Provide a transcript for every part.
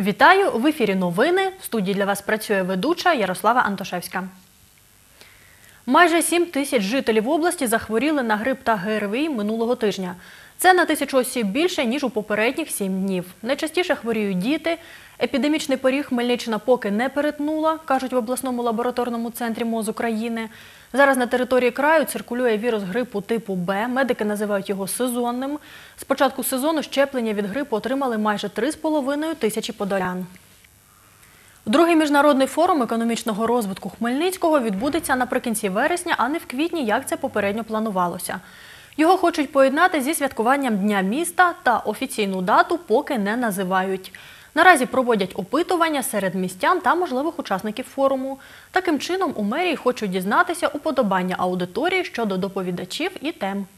Вітаю! В ефірі новини. В студії для вас працює ведуча Ярослава Антошевська. Майже 7 тисяч жителів області захворіли на грип та ГРВІ минулого тижня. Це на 1000 осіб більше, ніж у попередніх 7 днів. Найчастіше хворіють діти. Епідемічний поріг Хмельниччина поки не перетнула, кажуть в обласному лабораторному центрі МОЗ України. Зараз на території краю циркулює вірус грипу типу Б. Медики називають його сезонним. З початку сезону щеплення від грипу отримали майже 3,5 тисячі подолян. Другий міжнародний форум економічного розвитку Хмельницького відбудеться наприкінці вересня, а не в квітні, як це попередньо планувалося. Його хочуть поєднати зі святкуванням Дня міста та офіційну дату поки не називають. Наразі проводять опитування серед містян та можливих учасників форуму. Таким чином у мерії хочуть дізнатися уподобання аудиторії щодо доповідачів і тем.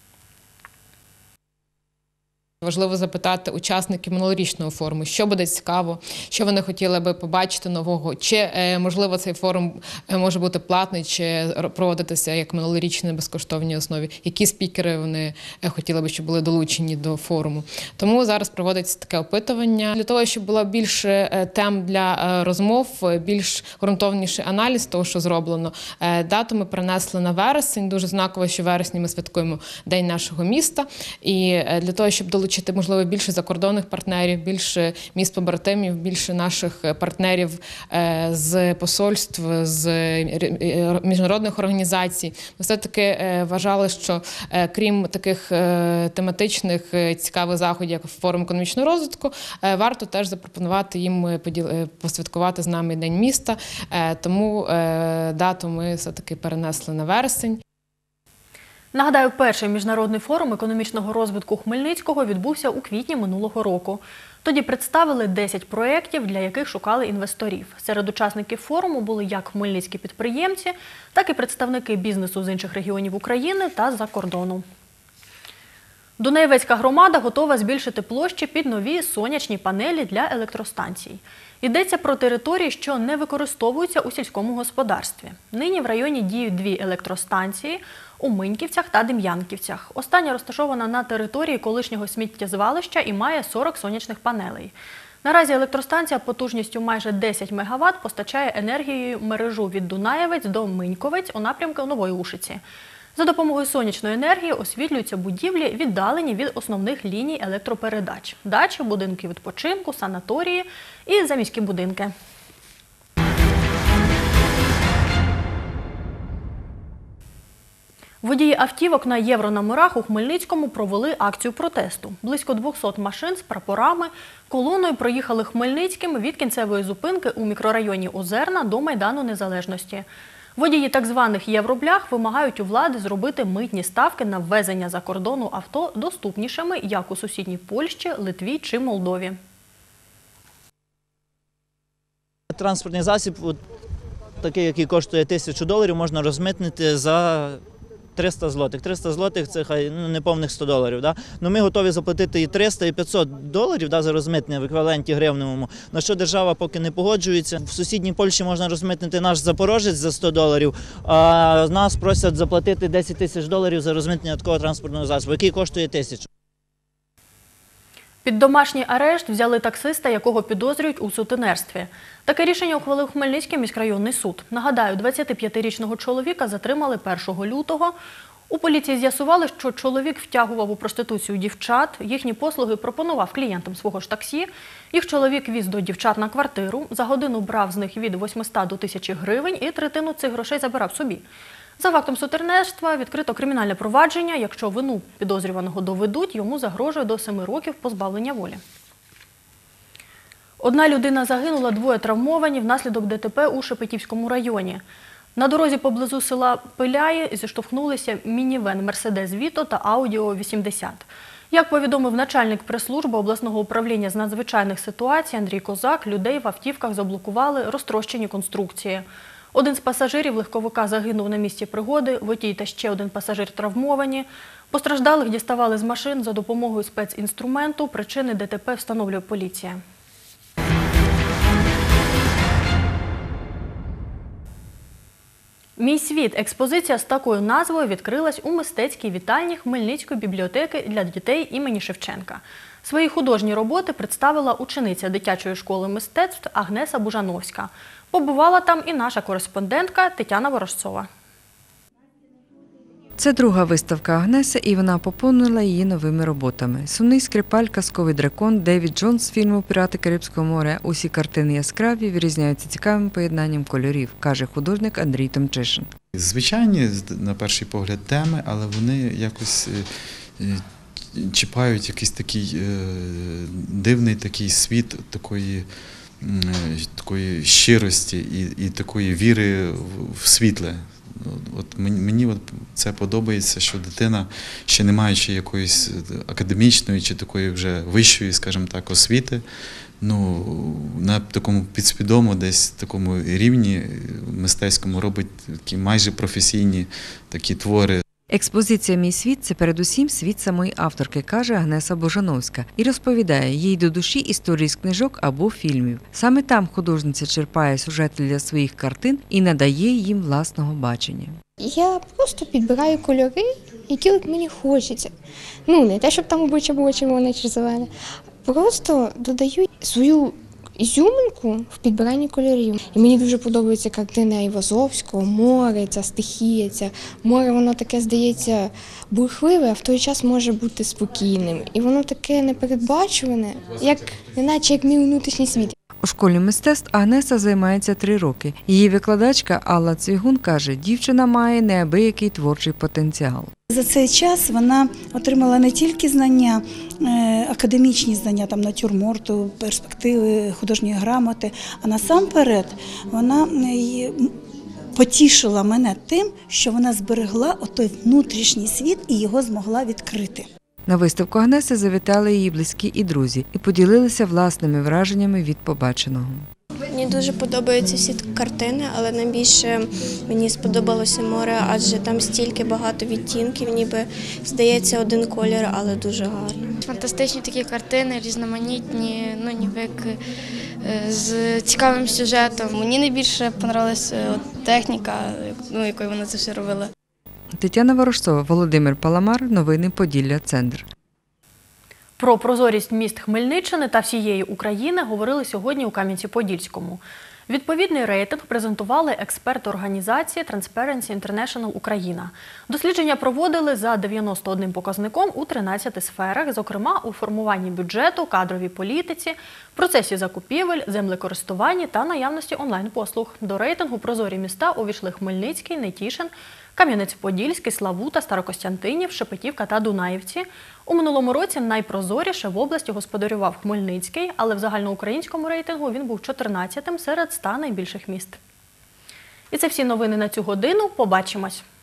Важливо запитати учасників минулорічного форуму, що буде цікаво, що вони хотіли би побачити нового, чи, можливо, цей форум може бути платний, чи проводитися як минулорічний на безкоштовній основі, які спікери вони хотіли би, щоб були долучені до форуму. Тому зараз проводиться таке опитування. Для того, щоб було більше тем для розмов, більш ґрунтовніший аналіз того, що зроблено, дату ми перенесли на вересень. Дуже знаково, що в вересні ми святкуємо День нашого міста. І для того, щоб долучити, можливо, більше закордонних партнерів, більше міст-побратимів, більше наших партнерів з посольств, з міжнародних організацій. Ми все-таки вважали, що крім таких тематичних цікавих заходів, як форум економічного розвитку, варто теж запропонувати їм посвяткувати з нами День міста. Тому дату ми все-таки перенесли на вересень. Нагадаю, перший міжнародний форум економічного розвитку Хмельницького відбувся у квітні минулого року. Тоді представили 10 проєктів, для яких шукали інвесторів. Серед учасників форуму були як хмельницькі підприємці, так і представники бізнесу з інших регіонів України та з-за кордону. Дунаєвецька громада готова збільшити площі під нові сонячні панелі для електростанцій. Йдеться про території, що не використовуються у сільському господарстві. Нині в районі діють 2 електростанції – у Миньківцях та Дем'янківцях. Остання розташована на території колишнього сміттєзвалища і має 40 сонячних панелей. Наразі електростанція потужністю майже 10 МВт постачає енергією мережу від Дунаєвець до Миньковець у напрямку Нової Ушиці. За допомогою сонячної енергії освітлюються будівлі, віддалені від основних ліній електропередач – дачі, будинки відпочинку, санаторії і заміські будинки. Водії автівок на єврономерах у Хмельницькому провели акцію протесту. Близько 200 машин з прапорами колоною проїхали Хмельницьким від кінцевої зупинки у мікрорайоні Озерна до Майдану Незалежності. Водії так званих євроблях вимагають у влади зробити митні ставки на ввезення за кордону авто доступнішими, як у сусідній Польщі, Литві чи Молдові. Транспортний засіб, такий, який коштує $1000, можна розмитнити за 300 злотих. 300 злотих – це хай неповних $100. Да? Ну, ми готові заплатити і 300, і $500 да, за розмитнення в еквіваленті гривневому, на що держава поки не погоджується. В сусідній Польщі можна розмитнити наш Запорожець за $100, а нас просять заплатити $10 000 за розмитнення такого транспортного засобу, який коштує 1000. Під домашній арешт взяли таксиста, якого підозрюють у сутенерстві. Таке рішення ухвалив Хмельницький міськрайонний суд. Нагадаю, 25-річного чоловіка затримали 1 лютого. У поліції з'ясували, що чоловік втягував у проституцію дівчат, їхні послуги пропонував клієнтам свого ж таксі. Їх чоловік віз до дівчат на квартиру, за годину брав з них від 800 до 1000 гривень і третину цих грошей забирав собі. За фактом сутенерства відкрито кримінальне провадження. Якщо вину підозрюваного доведуть, йому загрожує до 7 років позбавлення волі. Одна людина загинула, 2 травмовані внаслідок ДТП у Шепетівському районі. На дорозі поблизу села Пиляї зіштовхнулися мінівен «Мерседес Віто» та «Аудіо 80». Як повідомив начальник прес-служби обласного управління з надзвичайних ситуацій Андрій Козак, людей в автівках заблокували розтрощені конструкції. Один з пасажирів легковика загинув на місці пригоди, водій та ще один пасажир травмовані. Постраждалих діставали з машин за допомогою спецінструменту. Причини ДТП встановлює поліція. «Мій світ» – експозиція з такою назвою відкрилась у мистецькій вітальні Хмельницької бібліотеки для дітей імені Шевченка. Свої художні роботи представила учениця дитячої школи мистецтв Агнеса Бужановська. Побувала там і наша кореспондентка Тетяна Ворожцова. Це друга виставка Агнеси, і вона поповнила її новими роботами. Сумний скрипаль, казковий дракон, Девід Джонс з фільму «Пірати Карибського моря». Усі картини яскраві, вирізняються цікавим поєднанням кольорів, каже художник Андрій Томчишин. Звичайні, на перший погляд, теми, але вони якось чіпають якийсь такий дивний такий світ такої щирості і такої віри в світле. От мені це подобається, що дитина, ще не маючи якоїсь академічної чи такої вже вищої, скажімо так, освіти, на такому підсвідомо десь такому рівні мистецькому робить такі майже професійні такі твори. Експозиція «Мій світ» – це передусім світ самої авторки, каже Агнеса Бужановська. І розповідає, їй до душі історії з книжок або фільмів. Саме там художниця черпає сюжети для своїх картин і надає їм власного бачення. Я просто підбираю кольори, які мені хочеться. Не те, щоб там обличчя було червоне чи зелене. Просто додаю свою ізюминку в підбиранні кольорів. І мені дуже подобається картина Айвазовського, море, ця стихія, це море, воно таке, здається, бурхливе, а в той час може бути спокійним. І воно таке непередбачуване, неначе як мій внутрішній світ. У школі мистецтв Агнеса займається 3 роки. Її викладачка Алла Цвігун каже, дівчина має неабиякий творчий потенціал. За цей час вона отримала не тільки знання, академічні знання, там натюрморту, перспективи, художньої грамоти, а насамперед вона потішила мене тим, що вона зберегла отой внутрішній світ і його змогла відкрити. На виставку Агнеси завітали її близькі і друзі і поділилися власними враженнями від побаченого. Мені дуже подобаються всі картини, але найбільше мені сподобалося море, адже там стільки багато відтінків, ніби здається один колір, але дуже гарно. Фантастичні такі картини, різноманітні, ніби як з цікавим сюжетом. Мені найбільше подобалася техніка, якою вона це все робила. Тетяна Ворожцова, Володимир Паламар, новини Поділля Центр. Про прозорість міст Хмельниччини та всієї України говорили сьогодні у Кам'янці-Подільському. Відповідний рейтинг презентували експерти організації Transparency International Україна. Дослідження проводили за 91 показником у 13 сферах, зокрема у формуванні бюджету, кадровій політиці, процесі закупівель, землекористуванні та наявності онлайн-послуг. До рейтингу «Прозорі міста» увійшли Хмельницький, Нетішин, Кам'янець-Подільський, Славута, Старокостянтинів, Шепетівка та Дунаївці. У минулому році найпрозоріше в області господарював Хмельницький, але в загальноукраїнському рейтингу він був 14-тим серед 100 найбільших міст. І це всі новини на цю годину. Побачимось!